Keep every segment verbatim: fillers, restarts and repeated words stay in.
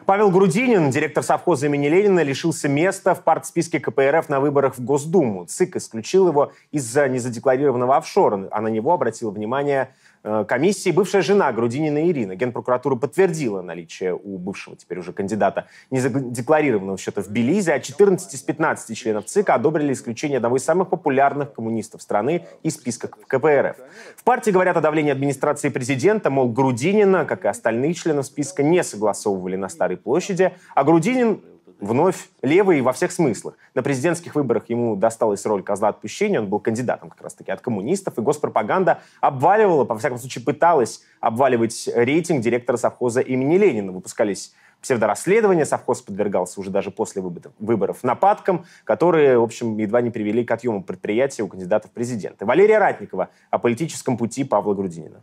Павел Грудинин, директор совхоза имени Ленина, лишился места в партсписке ка пэ эр эф на выборах в Госдуму. ЦИК исключил его из-за незадекларированного офшора, а на него обратила внимание комиссии бывшая жена Грудинина Ирина. Генпрокуратура подтвердила наличие у бывшего, теперь уже кандидата, незадекларированного счета в Белизе, а четырнадцать из пятнадцати членов ЦИКа одобрили исключение одного из самых популярных коммунистов страны из списка ка пэ эр эф. В партии говорят о давлении администрации президента, мол, Грудинина, как и остальные члены списка, не согласовывали на Старой площади, а Грудинин вновь левый во всех смыслах. На президентских выборах ему досталась роль козла отпущения, он был кандидатом как раз-таки от коммунистов, и госпропаганда обваливала, во всяком случае пыталась обваливать рейтинг директора совхоза имени Ленина. Выпускались псевдорасследования, совхоз подвергался уже даже после выборов нападкам, которые, в общем, едва не привели к отъему предприятия у кандидата в президенты. Валерия Ратникова о политическом пути Павла Грудинина.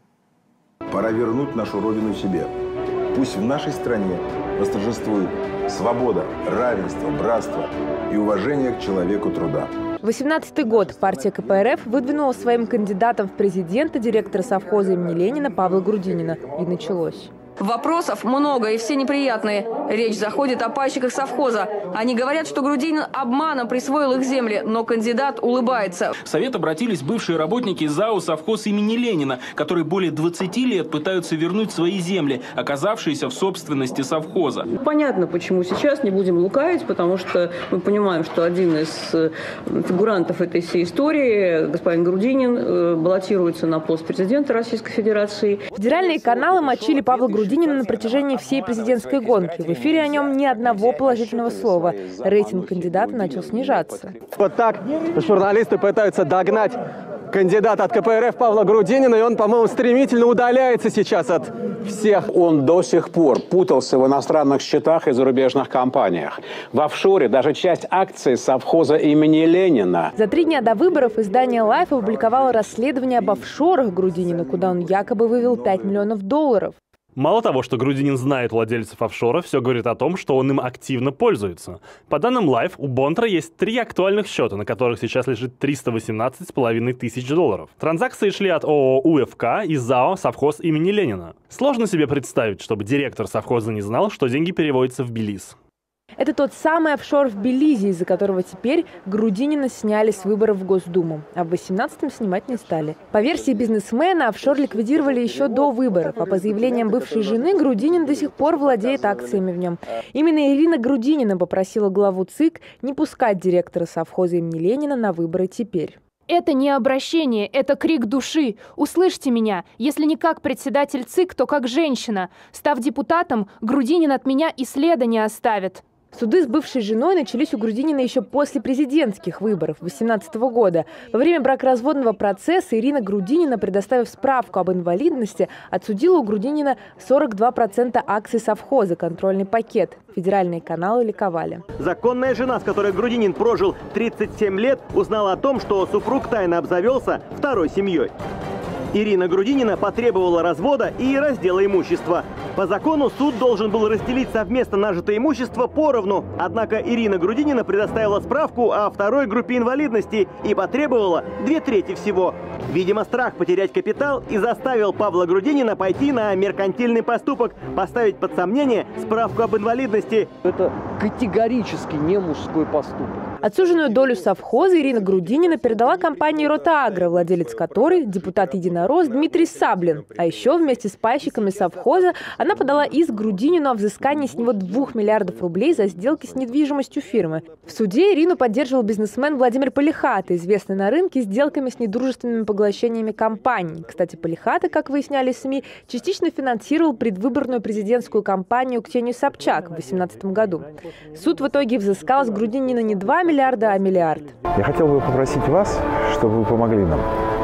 Пора вернуть нашу родину себе. Пусть в нашей стране восторжествует свобода, равенство, братство и уважение к человеку труда. восемнадцатый год партия ка пэ эр эф выдвинула своим кандидатом в президенты директора совхоза имени Ленина Павла Грудинина. И началось. Вопросов много и все неприятные. Речь заходит о пайщиках совхоза. Они говорят, что Грудинин обманом присвоил их земли, но кандидат улыбается. В Совет обратились бывшие работники ЗАО «Совхоз имени Ленина», которые более двадцати лет пытаются вернуть свои земли, оказавшиеся в собственности совхоза. Понятно, почему сейчас, не будем лукавить, потому что мы понимаем, что один из фигурантов этой всей истории, господин Грудинин, баллотируется на пост президента Российской Федерации. Федеральные каналы мочили Павла Грудинина на протяжении всей президентской гонки. В эфире о нем ни одного положительного слова. Рейтинг кандидата начал снижаться. Вот так журналисты пытаются догнать кандидата от ка пэ эр эф Павла Грудинина, и он, по-моему, стремительно удаляется сейчас от всех. Он до сих пор путался в иностранных счетах и зарубежных компаниях. В офшоре даже часть акций совхоза имени Ленина. За три дня до выборов издание «Лайф» опубликовало расследование об офшорах Грудинина, куда он якобы вывел пять миллионов долларов. Мало того, что Грудинин знает владельцев офшора, все говорит о том, что он им активно пользуется. По данным Life, у Бонтра есть три актуальных счета, на которых сейчас лежит триста восемнадцать с половиной тысяч долларов. Транзакции шли от ООО у эф ка и ЗАО «Совхоз имени Ленина». Сложно себе представить, чтобы директор совхоза не знал, что деньги переводятся в Белиз. Это тот самый офшор в Белизе, из-за которого теперь Грудинина сняли с выборов в Госдуму, а в восемнадцатом снимать не стали. По версии бизнесмена, офшор ликвидировали еще до выборов, а по заявлениям бывшей жены, Грудинин до сих пор владеет акциями в нем. Именно Ирина Грудинина попросила главу ЦИК не пускать директора совхоза имени Ленина на выборы теперь. Это не обращение, это крик души. Услышьте меня. Если не как председатель ЦИК, то как женщина. Став депутатом, Грудинин от меня и следа не оставит. Суды с бывшей женой начались у Грудинина еще после президентских выборов две тысячи восемнадцатого года. Во время бракоразводного процесса Ирина Грудинина, предоставив справку об инвалидности, отсудила у Грудинина сорок два процента акций совхоза, контрольный пакет. Федеральные каналы ликовали. Законная жена, с которой Грудинин прожил тридцать семь лет, узнала о том, что супруг тайно обзавелся второй семьей. Ирина Грудинина потребовала развода и раздела имущества. По закону суд должен был разделить совместно нажитое имущество поровну. Однако Ирина Грудинина предоставила справку о второй группе инвалидности и потребовала две трети всего. Видимо, страх потерять капитал и заставил Павла Грудинина пойти на меркантильный поступок, поставить под сомнение справку об инвалидности. Это категорически не мужской поступок. Отсуженную долю совхоза Ирина Грудинина передала компании «Ротагро», владелец которой – депутат «Единорос» Дмитрий Саблин. А еще вместе с пайщиками совхоза она подала иск Грудинину о взыскании с него двух миллиардов рублей за сделки с недвижимостью фирмы. В суде Ирину поддерживал бизнесмен Владимир Полихата, известный на рынке сделками с недружественными поглощениями компаний. Кстати, Полихата, как выясняли СМИ, частично финансировал предвыборную президентскую кампанию Ксении Собчак в две тысячи восемнадцатом году. Суд в итоге взыскал с Грудинина не два миллиарда, а миллиард. Я хотел бы попросить вас, чтобы вы помогли нам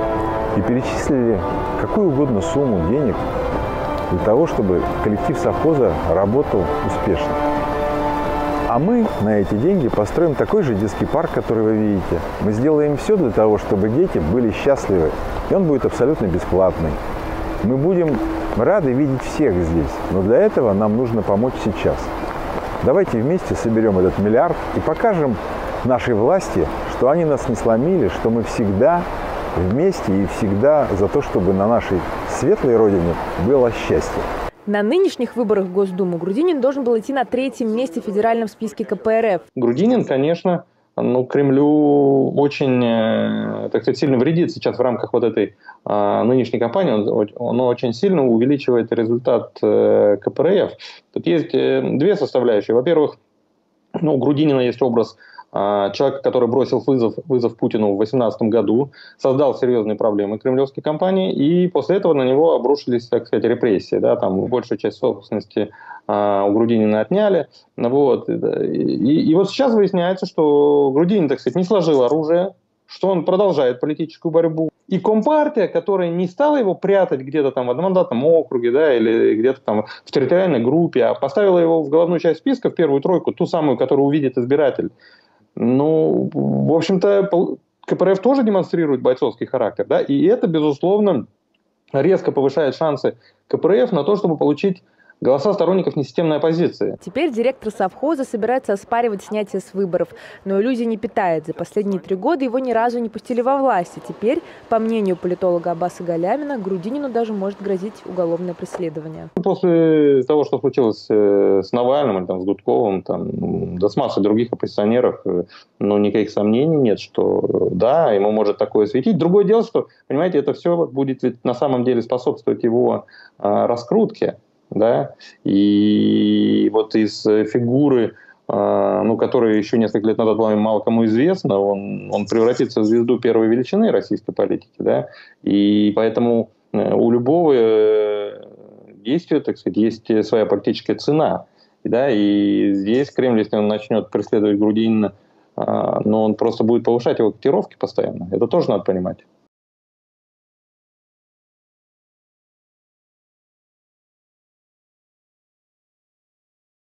и перечислили какую угодно сумму денег для того, чтобы коллектив совхоза работал успешно. А мы на эти деньги построим такой же детский парк, который вы видите. Мы сделаем все для того, чтобы дети были счастливы. И он будет абсолютно бесплатный. Мы будем рады видеть всех здесь. Но для этого нам нужно помочь сейчас. Давайте вместе соберем этот миллиард и покажем нашей власти, что они нас не сломили, что мы всегда вместе и всегда за то, чтобы на нашей светлой родине было счастье. На нынешних выборах в Госдуму Грудинин должен был идти на третьем месте в федеральном списке ка пэ эр эф. Грудинин, конечно, ну, Кремлю очень, так сказать, сильно вредит сейчас в рамках вот этой а, нынешней кампании. Он, он очень сильно увеличивает результат э, ка пэ эр эф. Тут есть э, две составляющие. Во-первых, ну, у Грудинина есть образ человек, который бросил вызов, вызов Путину в две тысячи восемнадцатом году, создал серьезные проблемы кремлевской кампании, и после этого на него обрушились, так сказать, репрессии. Да, там большую часть собственности а, у Грудинина отняли. Вот. И, и, и вот сейчас выясняется, что Грудинин, так сказать, не сложил оружие, что он продолжает политическую борьбу. И Компартия, которая не стала его прятать где-то там в одномандатном округе, да, или где-то там в территориальной группе, а поставила его в головную часть списка, в первую тройку, ту самую, которую увидит избиратель. Ну, в общем-то, ка пэ эр эф тоже демонстрирует бойцовский характер, да, и это, безусловно, резко повышает шансы ка пэ эр эф на то, чтобы получить голоса сторонников несистемной оппозиции. Теперь директор совхоза собирается оспаривать снятие с выборов. Но иллюзий не питает. За последние три года его ни разу не пустили во власть. И теперь, по мнению политолога Аббаса Галямина, Грудинину даже может грозить уголовное преследование. После того, что случилось с Навальным или там, с Гудковым, там, да с массой других оппозиционеров, ну, никаких сомнений нет, что да, ему может такое светить. Другое дело, что, понимаете, это все будет ведь на самом деле способствовать его а, раскрутке. Да? И вот из фигуры, э, ну, которая еще несколько лет назад была мало кому известна, он, он превратится в звезду первой величины российской политики. Да? И поэтому у любого действия, так сказать, есть своя политическая цена. Да? И здесь Кремль, если он начнет преследовать Грудинина, э, но он просто будет повышать его котировки постоянно. Это тоже надо понимать.